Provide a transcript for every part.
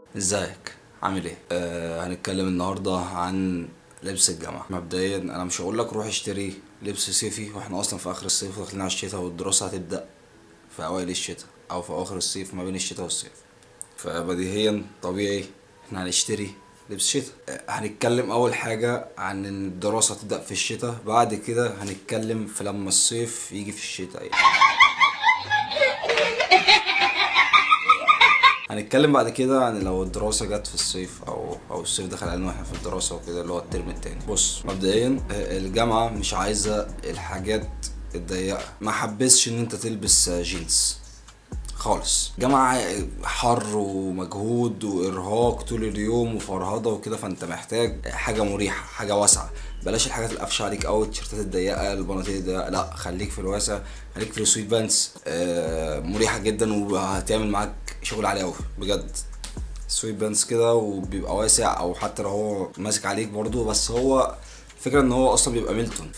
ازيك؟ عامل ايه؟ هنتكلم النهارده عن لبس الجامعة. مبدئيا انا مش هقول لك روح اشتري لبس صيفي واحنا اصلا في اخر الصيف وداخلين على الشتاء، والدراسة هتبدأ في اوائل الشتاء او في اواخر الصيف ما بين الشتاء والصيف. فبديهيا طبيعي احنا هنشتري لبس شتاء. هنتكلم اول حاجة عن ان الدراسة تبدأ في الشتاء، بعد كده هنتكلم في لما الصيف يجي في الشتاء يعني. هنتكلم بعد كده عن لو الدراسة جت في الصيف أو الصيف دخل علينا واحنا في الدراسة وكده، اللي هو الترم التاني. بص مبدئيا الجامعة مش عايزة الحاجات الضيقة. ما حبسش إن أنت تلبس جينز خالص. جامعة حر ومجهود وإرهاق طول اليوم وفرهضة وكده، فأنت محتاج حاجة مريحة، حاجة واسعة. بلاش الحاجات القفشه عليك أوي، التيشيرتات الضيقة، البناطيل الضيقة، لا خليك في الواسع، خليك في السويت بانس. مريحة جدا وهتعمل معاك شغل عالي أوي بجد. سويت بانس كده وبيبقى واسع، او حتى لو هو ماسك عليك برضو، بس هو الفكرة ان هو اصلا بيبقى ميلتون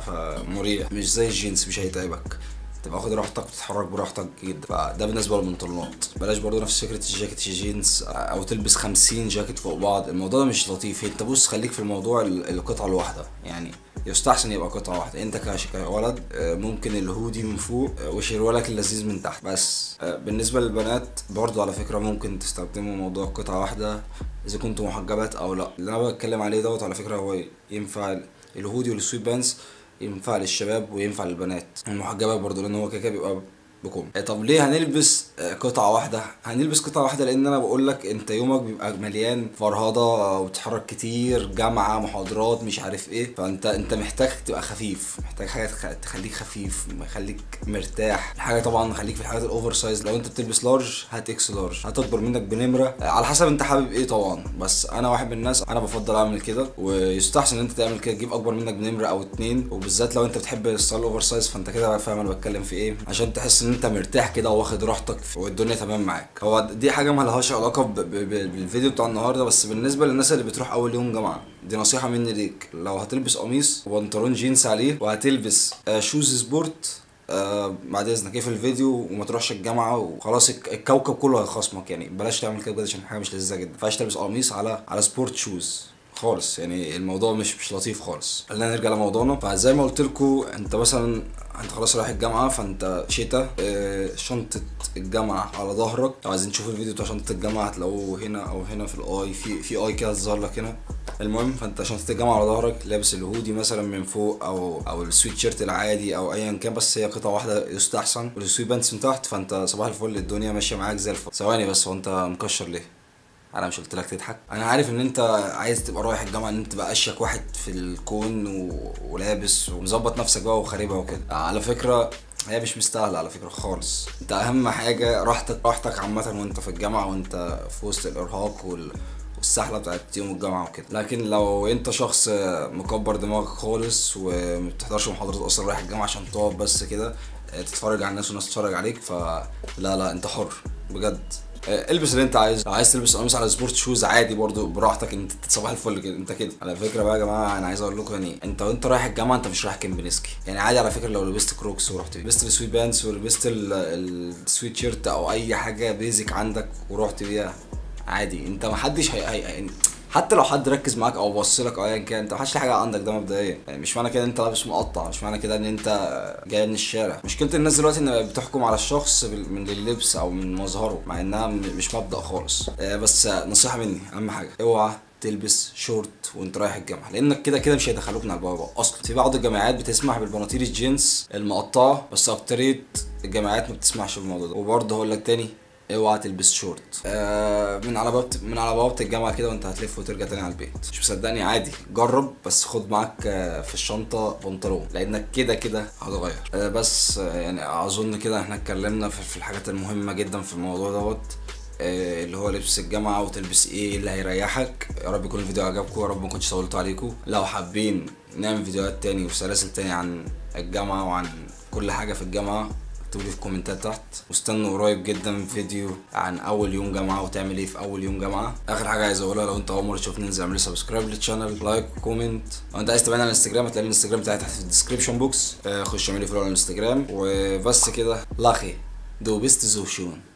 فمريح، مش زي الجينز، مش هيتعبك، تبقى واخد راحتك وتتحرك براحتك جدا. فده بالنسبه للبنطلونات. بلاش برضو نفس فكره الجاكيت الجينز او تلبس 50 جاكيت فوق بعض، الموضوع ده مش لطيف. انت بص خليك في الموضوع القطعه الواحده يعني، يستحسن يبقى قطعه واحده. انت كولد ممكن الهودي من فوق وشروالك اللذيذ من تحت بس. بالنسبه للبنات برضو على فكره ممكن تستخدموا موضوع قطعه واحده اذا كنتوا محجبات او لا. اللي انا بتكلم عليه دوت على فكره هو ينفع الهودي والسويت بانس، ينفع للشباب وينفع للبنات المحجبات برضو، لان هو كده كده بيبقى بكم. طب ليه هنلبس قطعة واحدة؟ هنلبس قطعة واحدة لان انا بقول لك انت يومك بيبقى مليان فرهضة وبتتحرك كتير، جامعة، محاضرات، مش عارف ايه. فانت محتاج تبقى خفيف، محتاج حاجة تخليك خفيف، خليك مرتاح. الحاجة طبعا خليك في الحاجات الاوفر سايز. لو انت بتلبس لارج هات اكس لارج، هتكبر منك بنمرة على حسب انت حابب ايه طبعا. بس انا واحد من الناس انا بفضل اعمل كده، ويستحسن ان انت تعمل كده، تجيب اكبر منك بنمرة او اتنين، وبالذات لو انت بتحب الستايل اوفر سايز فانت كده فاهم انا بتكلم في ايه، عشان تحس ان انت مرتاح كده واخد راحتك والدنيا تمام معاك. هو دي حاجه مالهاش علاقه بالفيديو بتاع النهارده، بس بالنسبه للناس اللي بتروح اول يوم جامعه دي نصيحه مني ليك. لو هتلبس قميص وبنطلون جينز عليه وهتلبس شوز سبورت، بعد اذنك اقفل الفيديو وما تروحش الجامعه وخلاص. الكوكب كله هيخصمك يعني. بلاش تعمل كده بجد عشان حاجه مش لذيذه جدا. ما ينفعش تلبس قميص على سبورت شوز خالص يعني. الموضوع مش لطيف خالص. خلينا نرجع لموضوعنا. فزي ما قلت لكم، انت مثلا انت خلاص رايح الجامعه، فانت شتا شنطه الجامعه على ظهرك. لو عايزين تشوفوا الفيديو بتاع شنطه الجامعه هتلاقوه هنا او هنا في الاي، في اي كده هتظهر لك هنا. المهم فانت شنطه الجامعه على ظهرك، لابس الهودي مثلا من فوق او السويت شيرت العادي او ايا كان، بس هي قطعه واحده يستحسن، والسويت بانس من تحت. فانت صباح الفل، الدنيا ماشيه معاك زي الفل. ثواني بس، هو انت مكشر ليه؟ انا مش قلت لك تضحك؟ انا عارف ان انت عايز تبقى رايح الجامعه ان انت تبقى اشيك واحد في الكون ولابس ومظبط نفسك بقى وخاربها وكده. على فكره هي مش مستاهله على فكره خالص. انت اهم حاجه راحتك عامه وانت في الجامعه، وانت في وسط الارهاق والسحله بتاعت يوم الجامعه وكده. لكن لو انت شخص مكبر دماغك خالص ومبتحضرش محاضرات اصلا، رايح الجامعه عشان تقعد بس كده تتفرج على الناس والناس تتفرج عليك، فلا انت حر بجد. البس اللي انت عايزه. لو عايز تلبس قميص على سبورت شوز عادي برضو براحتك، انت صباح الفل كده انت كده. على فكره بقى يا جماعه، انا عايز اقول لكم يعني انت وانت رايح الجامعه انت مش رايح كيمبنسكي يعني. عادي على فكره لو لبست كروكس ورحت لبست السويت بانس ولبست السويت شيرت او اي حاجه بيزك عندك ورحت بيها عادي، انت محدش يعني حتى لو حد ركز معاك او بص لك او ايا كان، انت محدش حاجه عندك. ده مبدئيا يعني مش معنى كده ان انت لابس مقطع، مش معنى كده ان انت جاي من الشارع. مشكله الناس دلوقتي ان بتحكم على الشخص من اللبس او من مظهره، مع انها مش مبدأ خالص. بس نصيحه مني، اهم حاجه اوعى تلبس شورت وانت رايح الجامعه، لانك كده كده مش هيدخلوك من البوابه اصلا. في بعض الجامعات بتسمح بالبناطيل الجينز المقطعه، بس اكتريه الجامعات ما بتسمحش بالموضوع ده. وبرضه هقول لك تاني، اوعى تلبس شورت من على بوابه الجامعه كده وانت هتلف وترجع تاني على البيت. مش مصدقني؟ عادي جرب، بس خد معاك في الشنطه بنطلون، لانك كده كده هتغير. بس يعني اظن كده احنا اتكلمنا في الحاجات المهمه جدا في الموضوع دوت، اللي هو لبس الجامعه وتلبس ايه اللي هيريحك. يا رب يكون الفيديو عجبكم، يا رب ما كنتش طولت عليكم. لو حابين نعمل فيديوهات تاني وسلاسل تاني عن الجامعه وعن كل حاجه في الجامعه، اكتبوا لي في الكومنتات تحت. واستنوا قريب جدا فيديو عن اول يوم جامعه وتعمل ايه في اول يوم جامعه. اخر حاجه عايز اقولها، لو انت اول مره تشوفني انزل اعمل لي سبسكرايب للشانل، لايك وكومنت. لو انت عايز تابعني على الانستجرام هتلاقي الانستجرام بتاعي تحت في الديسكربشن بوكس. خش اعمل لي فولو على الانستجرام. وبس كده، لاخي دو بيست زو شون.